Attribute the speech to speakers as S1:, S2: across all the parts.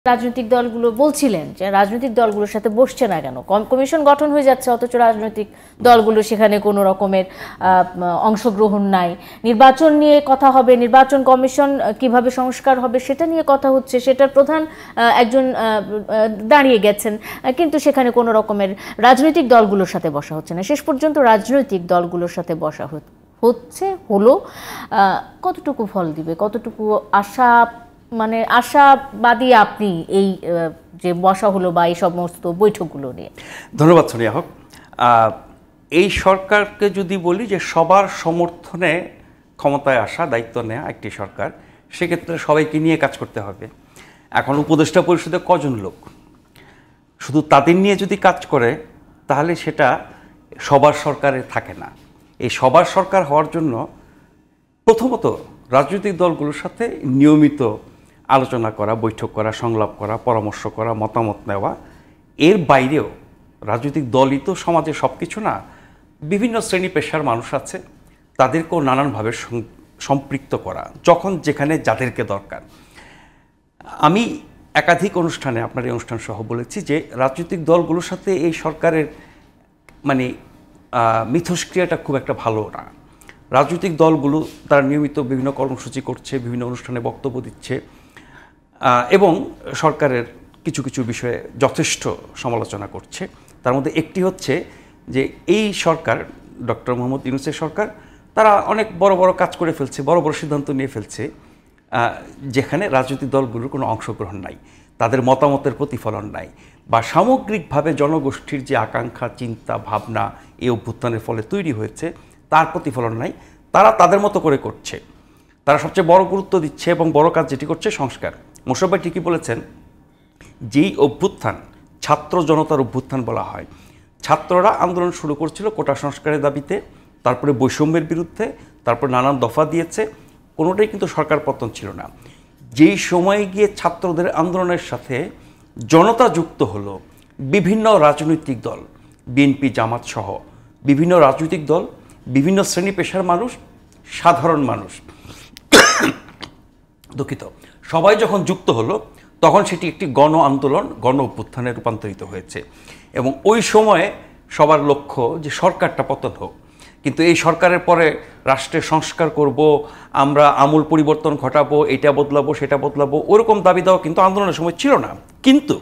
S1: রাজনৈতিক দলগুলো বলছিলেন যে রাজনৈতিক দলগুলোর সাথে বসছে না কেন, কমিশন গঠন হয়ে যাচ্ছে অথচ রাজনৈতিক দলগুলো সেখানে কোনো রকমের অংশগ্রহণ নাই। নির্বাচন নিয়ে কথা হবে, নির্বাচন কমিশন কিভাবে সংস্কার হবে সেটা নিয়ে কথা হচ্ছে, সেটার প্রধান একজন দাঁড়িয়ে গেছেন, কিন্তু সেখানে কোনো রকমের রাজনৈতিক দলগুলোর সাথে বসা হচ্ছে না। শেষ পর্যন্ত রাজনৈতিক দলগুলোর সাথে বসা হলো, কতটুকু ফল দিবে, কতটুকু আশাবাদী আপনি এই যে বসা হলো বা এই সমস্ত বৈঠকগুলো নিয়ে?
S2: ধন্যবাদ সোনিয়া হক। এই সরকারকে যদি বলি যে সবার সমর্থনে ক্ষমতায় আসা, দায়িত্ব নেওয়া একটি সরকার, সেক্ষেত্রে সবাইকে নিয়ে কাজ করতে হবে। এখন উপদেষ্টা পরিষদে কজন লোক, শুধু তাদের নিয়ে যদি কাজ করে তাহলে সেটা সবার সরকারে থাকে না। এই সবার সরকার হওয়ার জন্য প্রথমত রাজনৈতিক দলগুলোর সাথে নিয়মিত আলোচনা করা, বৈঠক করা, সংলাপ করা, পরামর্শ করা, মতামত নেওয়া। এর বাইরেও রাজনৈতিক দলই তো সমাজে সব কিছু না, বিভিন্ন শ্রেণী পেশার মানুষ আছে, তাদেরকেও নানানভাবে সম্পৃক্ত করা, যখন যেখানে যাদেরকে দরকার। আমি একাধিক অনুষ্ঠানে, আপনার এই অনুষ্ঠান সহ বলেছি যে রাজনৈতিক দলগুলোর সাথে এই সরকারের মিথস্ক্রিয়াটা খুব একটা ভালো না। রাজনৈতিক দলগুলো তারা নিয়মিত বিভিন্ন কর্মসূচি করছে, বিভিন্ন অনুষ্ঠানে বক্তব্য দিচ্ছে এবং সরকারের কিছু কিছু বিষয়ে যথেষ্ট সমালোচনা করছে। তার মধ্যে একটি হচ্ছে যে এই সরকার, ডক্টর মোহাম্মদ ইউনূসের সরকার, তারা অনেক বড় বড় কাজ করে ফেলছে, বড় বড় সিদ্ধান্ত নিয়ে ফেলছে, যেখানে রাজনৈতিক দলগুলোর কোনো অংশগ্রহণ নাই, তাদের মতামতের প্রতিফলন নাই, বা সামগ্রিকভাবে জনগোষ্ঠীর যে আকাঙ্ক্ষা, চিন্তা, ভাবনা এই অভ্যুত্থানের ফলে তৈরি হয়েছে তার প্রতিফলন নাই। তারা তাদের মতো করে করছে। তারা সবচেয়ে বড় গুরুত্ব দিচ্ছে এবং বড় কাজ যেটি করছে সংস্কার। মোশাররফ ভাই ঠিকই বলেছেন, যেই অভ্যুত্থান ছাত্র জনতার অভ্যুত্থান বলা হয়, ছাত্ররা আন্দোলন শুরু করছিল কোটা সংস্কারের দাবিতে, তারপরে বৈষম্যের বিরুদ্ধে, তারপর নানান দফা দিয়েছে, কোনোটাই কিন্তু সরকার পতন ছিল না। যেই সময়ে গিয়ে ছাত্রদের আন্দোলনের সাথে জনতা যুক্ত হলো, বিভিন্ন রাজনৈতিক দল, বিএনপি, জামাত সহ বিভিন্ন রাজনৈতিক দল, বিভিন্ন শ্রেণী পেশার মানুষ, সাধারণ মানুষ, দুঃখিত, সবাই যখন যুক্ত হলো তখন সেটি একটি গণ আন্দোলন, গণ অভ্যুত্থানে রূপান্তরিত হয়েছে। এবং ওই সময়ে সবার লক্ষ্য যে সরকারটা পতন হোক। কিন্তু এই সরকারের পরে রাষ্ট্রের সংস্কার করব, আমরা আমূল পরিবর্তন ঘটাবো, এটা বদলাবো, সেটা বদলাবো, ওরকম দাবি দেওয়া কিন্তু আন্দোলনের সময় ছিল না। কিন্তু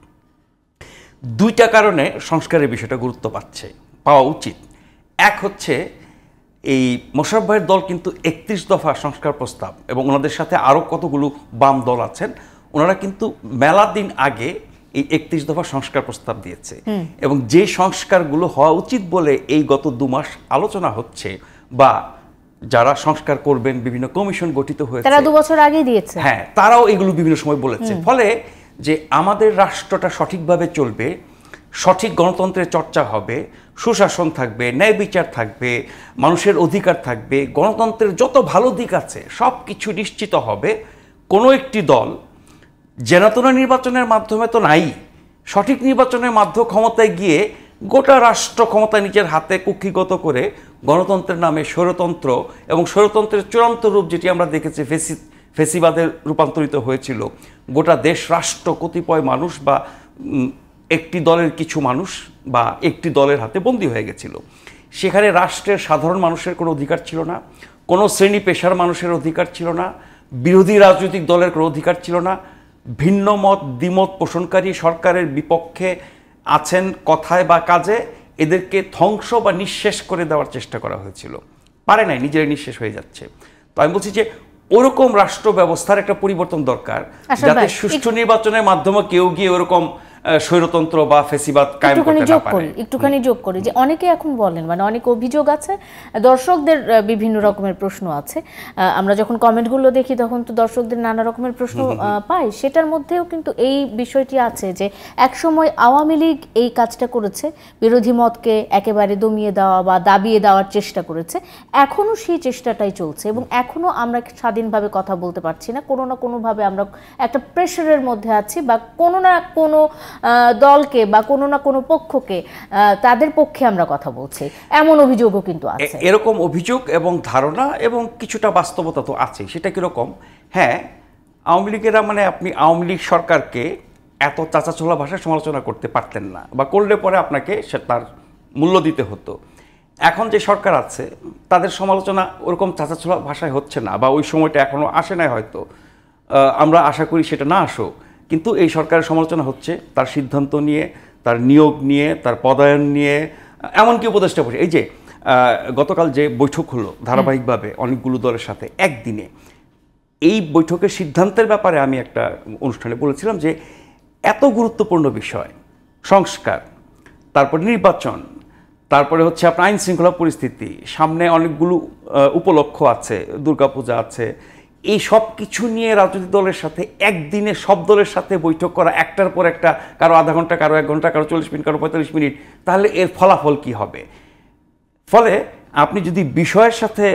S2: দুইটা কারণে সংস্কারের বিষয়টা গুরুত্ব পাওয়া উচিত। এক হচ্ছে এই মোশাররফ ভাইয়ের দল কিন্তু 31 দফা সংস্কার প্রস্তাব, এবং ওনাদের সাথে আরও কতগুলো বাম দল আছেন, ওনারা কিন্তু মেলা দিন আগে এই 31 দফা সংস্কার প্রস্তাব দিয়েছে। এবং যে সংস্কারগুলো হওয়া উচিত বলে এই গত 2 মাস আলোচনা হচ্ছে, বা যারা সংস্কার করবেন, বিভিন্ন কমিশন গঠিত হয়েছে,
S1: তারা 2 বছর আগে দিয়েছে,
S2: হ্যাঁ, তারাও এগুলো বিভিন্ন সময় বলেছে। ফলে যে আমাদের রাষ্ট্রটা সঠিকভাবে চলবে, সঠিক গণতন্ত্রের চর্চা হবে, সুশাসন থাকবে, ন্যায় বিচার থাকবে, মানুষের অধিকার থাকবে, গণতন্ত্রের যত ভালো দিক আছে সব কিছু নিশ্চিত হবে। কোনো একটি দল জেনাতনা নির্বাচনের মাধ্যমে তো নাই, সঠিক নির্বাচনের মাধ্যমে ক্ষমতায় গিয়ে গোটা রাষ্ট্র ক্ষমতা নিজের হাতে কুক্ষিগত করে গণতন্ত্রের নামে স্বৈরতন্ত্র, এবং স্বৈরতন্ত্রের চূড়ান্ত রূপ যেটি আমরা দেখেছি ফেসিবাদের রূপান্তরিত হয়েছিল, গোটা দেশ রাষ্ট্র কতিপয় মানুষ বা একটি দলের কিছু মানুষ বা একটি দলের হাতে বন্দী হয়ে গেছিল। সেখানে রাষ্ট্রের সাধারণ মানুষের কোনো অধিকার ছিল না, কোনো শ্রেণী পেশার মানুষের অধিকার ছিল না, বিরোধী রাজনৈতিক দলের কোনো অধিকার ছিল না। ভিন্ন মত দ্বিমত পোষণকারী সরকারের বিপক্ষে আছেন কথায় বা কাজে, এদেরকে ধ্বংস বা নিঃশেষ করে দেওয়ার চেষ্টা করা হয়েছিল, পারে নাই, নিজেরাই নিঃশেষ হয়ে যাচ্ছে। তো আমি বলছি যে ওরকম রাষ্ট্র ব্যবস্থার একটা পরিবর্তন দরকার, যাতে সুষ্ঠু নির্বাচনের মাধ্যমে কেউ গিয়ে ওরকম স্বৈরতন্ত্র বা ফেসিবাদ কায়েম করতে না পারে।
S1: একটুখানি যোগ করি যে অনেকে এখন বলেন, অনেক অভিযোগ আছে, দর্শকদের বিভিন্ন রকমের প্রশ্ন আছে। আমরা যখন কমেন্টগুলো দেখি তখন তো দর্শকদের নানা রকমের প্রশ্ন পাই, সেটার মধ্যেও কিন্তু এই বিষয়টি আছে যে একসময় আওয়ামী লীগ এই কাজটা করেছে, বিরোধী মতকে একেবারে দমিয়ে দেওয়া বা দাবিয়ে দেওয়ার চেষ্টা করেছে, এখনও সেই চেষ্টাটাই চলছে, এবং এখনও আমরা স্বাধীনভাবে কথা বলতে পারছি না, কোনো না কোনোভাবে আমরা একটা প্রেশারের মধ্যে আছি, বা কোনো না কোনো দলকে বা কোনো না কোনো পক্ষকে তাদের পক্ষে আমরা কথা বলছি, এমন অভিযোগও কিন্তু আছে।
S2: এরকম অভিযোগ এবং ধারণা এবং কিছুটা বাস্তবতা তো আছে। সেটা কিরকম? হ্যাঁ, আওয়ামী লীগেরা মানে আপনি আওয়ামী লীগ সরকারকে এত চাচাছোলা ভাষায় সমালোচনা করতে পারতেন না, বা করলে পরে আপনাকে সে তার মূল্য দিতে হতো। এখন যে সরকার আছে তাদের সমালোচনা ওরকম চাচাছোলা ভাষায় হচ্ছে না, বা ওই সময়টা এখনও আসে নাই হয়তো, আমরা আশা করি সেটা না আসুক। কিন্তু এই সরকারের সমালোচনা হচ্ছে তার সিদ্ধান্ত নিয়ে, তার নিয়োগ নিয়ে, তার পদায়ন নিয়ে, এমনকি উপদেষ্টা বসে। এই যে গতকাল যে বৈঠক হলো ধারাবাহিকভাবে অনেকগুলো দলের সাথে একদিনে, এই বৈঠকের সিদ্ধান্তের ব্যাপারে আমি একটা অনুষ্ঠানে বলেছিলাম যে এত গুরুত্বপূর্ণ বিষয়, সংস্কার, তারপর নির্বাচন, তারপরে হচ্ছে আপনার আইন শৃঙ্খলা পরিস্থিতি, সামনে অনেকগুলো উপলক্ষ আছে, দুর্গাপূজা আছে, এই সব কিছু নিয়ে রাজনৈতিক দলের সাথে একদিনে সব দলের সাথে বৈঠক করা, একটার পর একটা, কারো আধা ঘন্টা, কারো 1 ঘন্টা, কারো 40 মিনিট, কারো 45 মিনিট, তাহলে এর ফলাফল কি হবে? ফলে আপনি যদি বিষয়ের সাথে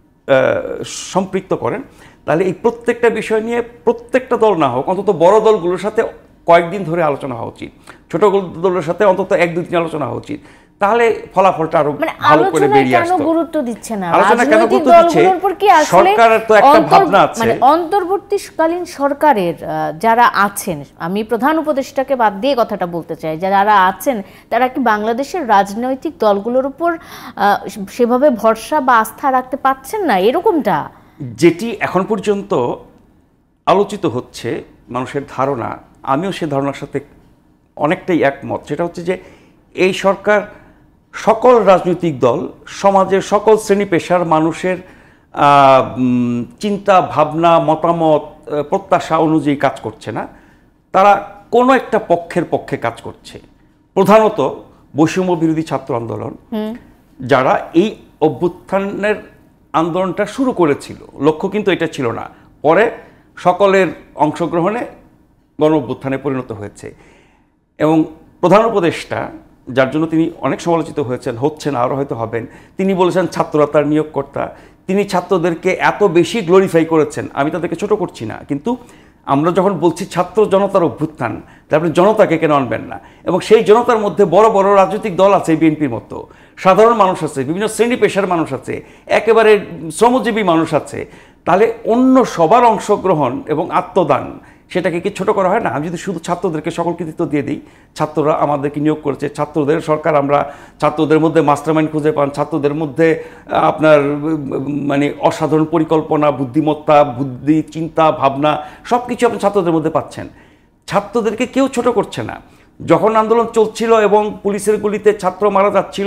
S2: সম্পৃক্ত করেন, তাহলে এই প্রত্যেকটা বিষয় নিয়ে প্রত্যেকটা দল না হোক, অন্তত বড় দলগুলোর সাথে কয়েকদিন ধরে আলোচনা হওয়া উচিত, ছোট দলের সাথে অন্তত 1-2 দিন আলোচনা হওয়া উচিত। তাহলে ফলাফলটা আরো ভালো করে বেরিয়ে আসতো।
S1: কেন গুরুত্ব দিচ্ছে না
S2: আলোচনা কেন
S1: রাজনৈতিক
S2: গুরুত্ব দিচ্ছে?
S1: দলগুলোর উপর? কি আসলে
S2: সরকারের তো একটা ভাবনা আছে,
S1: মানে অন্তর্বর্তীকালীন সরকারের যারা আছেন, আমি প্রধান উপদেষ্টাকে বাদ দিয়ে কথাটা বলতে চাই, যারা আছেন তারা কি বাংলাদেশের রাজনৈতিক দলগুলোর উপর সেভাবে ভরসা বা আস্থা রাখতে পারছেন না? এরকমটা
S2: যেটি এখন পর্যন্ত আলোচিত হচ্ছে, মানুষের ধারণা, আমিও সে ধারণার সাথে অনেকটাই একমত, সেটা হচ্ছে যে এই সরকার সকল রাজনৈতিক দল, সমাজের সকল শ্রেণী পেশার মানুষের চিন্তা ভাবনা, মতামত, প্রত্যাশা অনুযায়ী কাজ করছে না। তারা কোনো একটা পক্ষের পক্ষে কাজ করছে। প্রধানত বৈষম্য বিরোধী ছাত্র আন্দোলন, যারা এই অভ্যুত্থানের আন্দোলনটা শুরু করেছিল, লক্ষ্য কিন্তু এটা ছিল না, পরে সকলের অংশগ্রহণে গণ অভ্যুত্থানে পরিণত হয়েছে। এবং প্রধান উপদেষ্টা, যার জন্য তিনি অনেক সমালোচিত হচ্ছেন, আরও হয়তো হবেন, তিনি বলেছেন ছাত্ররা তার নিয়োগকর্তা। তিনি ছাত্রদেরকে এত বেশি গ্লোরিফাই করেছেন, আমি তাদেরকে ছোট করছি না, কিন্তু আমরা যখন বলছি ছাত্র জনতার অভ্যুত্থান, তারপরে জনতাকে কেন আনবেন না? এবং সেই জনতার মধ্যে বড় বড় রাজনৈতিক দল আছে, বিএনপির মতো, সাধারণ মানুষ আছে, বিভিন্ন শ্রেণী পেশার মানুষ আছে, একেবারে শ্রমজীবী মানুষ আছে। তাহলে অন্য সবার অংশগ্রহণ এবং আত্মদান, সেটাকে কি ছোট করা হয় না? আমি যদি শুধু ছাত্রদেরকে সকল কৃতিত্ব দিয়ে দিই, ছাত্ররা আমাদেরকে নিয়োগ করেছে, ছাত্রদের সরকার, আমরা ছাত্রদের মধ্যে মাস্টারমাইন্ড খুঁজে পান, ছাত্রদের মধ্যে আপনার মানে অসাধারণ পরিকল্পনা, বুদ্ধিমত্তা, বুদ্ধি, চিন্তা, ভাবনা, সব কিছু আপনি ছাত্রদের মধ্যে পাচ্ছেন। ছাত্রদেরকে কেউ ছোট করছে না। যখন আন্দোলন চলছিল এবং পুলিশের গুলিতে ছাত্র মারা যাচ্ছিল,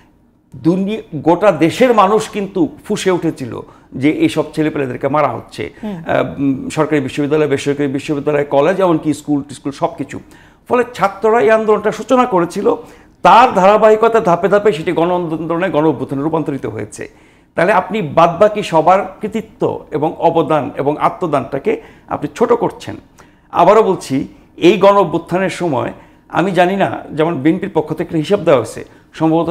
S2: গোটা দেশের মানুষ কিন্তু ফুঁসে উঠেছিল যে এইসব ছেলেপেলেদেরকে মারা হচ্ছে, সরকারি বিশ্ববিদ্যালয়, বেসরকারি বিশ্ববিদ্যালয়, কলেজ, এমনকি স্কুল সব কিছু। ফলে ছাত্ররা এই আন্দোলনটা সূচনা করেছিল, তার ধারাবাহিকতা ধাপে ধাপে সেটি গণ আন্দোলনে, গণ অভ্যুত্থানে রূপান্তরিত হয়েছে। তাহলে আপনি বাদবাকি সবার কৃতিত্ব এবং অবদান এবং আত্মদানটাকে আপনি ছোট করছেন। আবারও বলছি, এই গণ অভ্যুত্থানের সময় আমি জানি না, যেমন বিএনপির পক্ষ থেকে হিসাব দেওয়া হয়েছে, সম্ভবত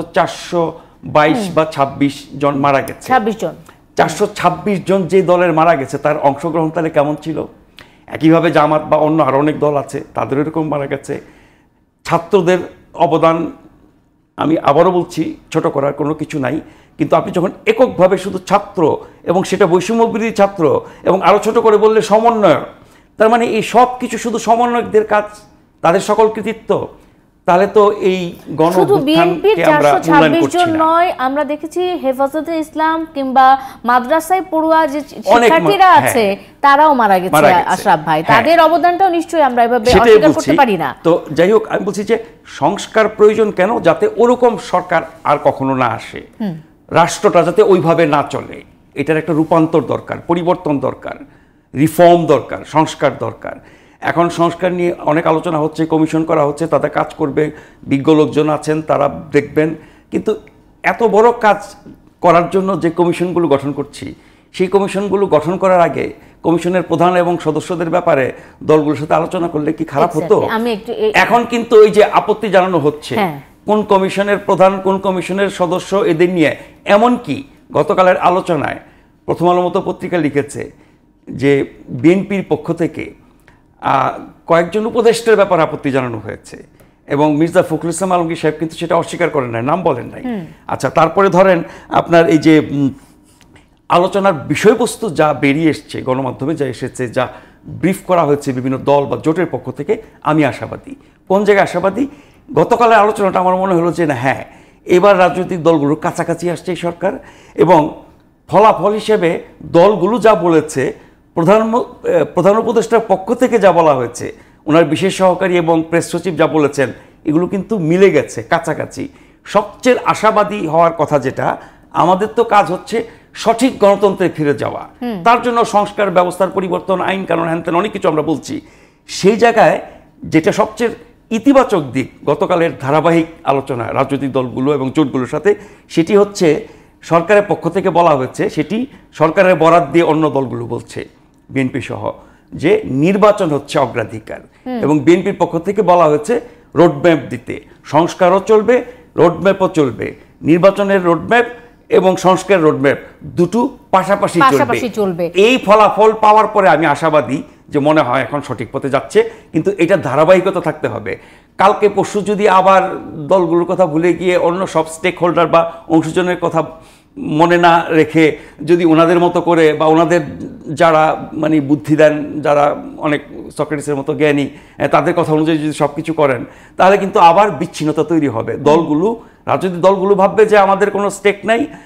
S2: 422 বা 26 জন মারা গেছে।
S1: 26 জন,
S2: 426 জন যে দলের মারা গেছে, তার অংশগ্রহণ তাহলে কেমন ছিল? একইভাবে জামাত বা অন্য আরও অনেক দল আছে, তাদের এরকম মারা গেছে। ছাত্রদের অবদান, আমি আবারও বলছি, ছোট করার কোনো কিছু নাই, কিন্তু আপনি যখন এককভাবে শুধু ছাত্র, এবং সেটা বৈষম্য বিরোধী ছাত্র, এবং আরও ছোট করে বললে সমন্বয়, তার মানে এই সব কিছু শুধু সমন্বয়কদের কাজ, তাদের সকল কৃতিত্ব, তাহলে তো এই গণ
S1: বিএনপির 426 জন নয়, আমরা দেখেছি হেফাজতে ইসলাম কিংবা মাদ্রাসায় পড়ুয়া যে শিক্ষার্থীরা আছে, তারাও মারা গেছে। আশরাফ ভাই, তাদের অবদানটাও নিশ্চয়ই আমরা এভাবে অস্বীকার করতে পারি না।
S2: তো যাই হোক, আমি বলছি যে সংস্কার প্রয়োজন কেন? যাতে ওরকম সরকার আর কখনো না আসে, রাষ্ট্রটা যাতে ওইভাবে না চলে, এটার একটা রূপান্তর দরকার, পরিবর্তন দরকার, রিফর্ম দরকার, সংস্কার দরকার। এখন সংস্কার নিয়ে অনেক আলোচনা হচ্ছে, কমিশন করা হচ্ছে, তাদের কাজ করবে, বিজ্ঞ লোকজন আছেন, তারা দেখবেন। কিন্তু এত বড় কাজ করার জন্য যে কমিশনগুলো গঠন করছি, সেই কমিশনগুলো গঠন করার আগে কমিশনের প্রধান এবং সদস্যদের ব্যাপারে দলগুলোর সাথে আলোচনা করলে কি খারাপ হতো? এখন কিন্তু ওই যে আপত্তি জানানো হচ্ছে, কোন কমিশনের প্রধান, কোন কমিশনের সদস্য, এদের নিয়ে। এমনকি গতকালের আলোচনায় প্রথম আলো মতো পত্রিকা লিখেছে যে বিএনপির পক্ষ থেকে কয়েকজন উপদেষ্টার ব্যাপারে আপত্তি জানানো হয়েছে, এবং মির্জা ফখরুল ইসলাম আলমগীর সাহেব কিন্তু সেটা অস্বীকার করেন নাই, নাম বলেন নাই। আচ্ছা, তারপরে ধরেন আপনার এই যে আলোচনার বিষয়বস্তু যা বেরিয়ে এসছে, গণমাধ্যমে যা এসেছে, যা ব্রিফ করা হয়েছে বিভিন্ন দল বা জোটের পক্ষ থেকে, আমি আশাবাদী। কোন জায়গায় আশাবাদী? গতকালের আলোচনাটা আমার মনে হলো যে না, হ্যাঁ, এবার রাজনৈতিক দলগুলোর কাছাকাছি আসছে এই সরকার, এবং ফলাফল হিসেবে দলগুলো যা বলেছে, প্রধান উপদেষ্টার পক্ষ থেকে যা বলা হয়েছে, ওনার বিশেষ সহকারী এবং প্রেস সচিব যা বলেছেন, এগুলো কিন্তু মিলে গেছে কাছাকাছি। সবচেয়ে আশাবাদী হওয়ার কথা যেটা, আমাদের তো কাজ হচ্ছে সঠিক গণতন্ত্রে ফিরে যাওয়া, তার জন্য সংস্কার, ব্যবস্থার পরিবর্তন, আইন কানুন, হ্যান অনেক কিছু আমরা বলছি। সেই জায়গায় যেটা সবচেয়ে ইতিবাচক দিক গতকালের ধারাবাহিক আলোচনা রাজনৈতিক দলগুলো এবং জোটগুলোর সাথে, সেটি হচ্ছে সরকারের পক্ষ থেকে বলা হয়েছে, সেটি সরকারের বরাত দিয়ে অন্য দলগুলো বলছে, বিএনপি সহ, যে নির্বাচন হচ্ছে অগ্রাধিকার, এবং বিএনপির পক্ষ থেকে বলা হয়েছে রোডম্যাপ দিতে, সংস্কারও চলবে, রোডম্যাপও চলবে, নির্বাচনের রোডম্যাপ এবং সংস্কারের রোডম্যাপ দুটো পাশাপাশি চলবে। এই ফলাফল পাওয়ার পরে আমি আশাবাদী যে মনে হয় এখন সঠিক পথে যাচ্ছে, কিন্তু এটা ধারাবাহিকতা থাকতে হবে। কালকে পরশু যদি আবার দলগুলোর কথা ভুলে গিয়ে অন্য সব স্টেক হোল্ডার বা অংশজনের কথা মনে না রেখে যদি ওনাদের মতো করে, বা ওনাদের যারা মানে বুদ্ধি দেন, যারা অনেক সক্রেটিসের মতো জ্ঞানী, তাদের কথা অনুযায়ী যদি সব কিছু করেন, তাহলে কিন্তু আবার বিচ্ছিন্নতা তৈরি হবে। রাজনৈতিক দলগুলো ভাববে যে আমাদের কোনো স্টেক নাই,